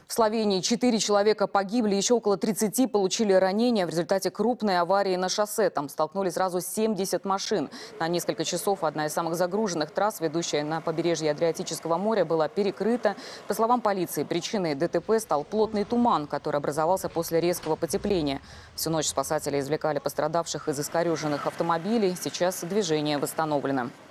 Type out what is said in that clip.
В Словении 4 человека погибли, еще около 30 получили ранения в результате крупной аварии на шоссе. Там столкнулись сразу 70 машин. На несколько часов одна из самых загруженных трасс, ведущая на побережье Адриатического моря, была перекрыта. По словам полиции, причиной ДТП стал плотный туман, который образовался после резкого потепления. Всю ночь спасатели извлекали пострадавших из искореженных автомобилей. Сейчас движение восстановлено.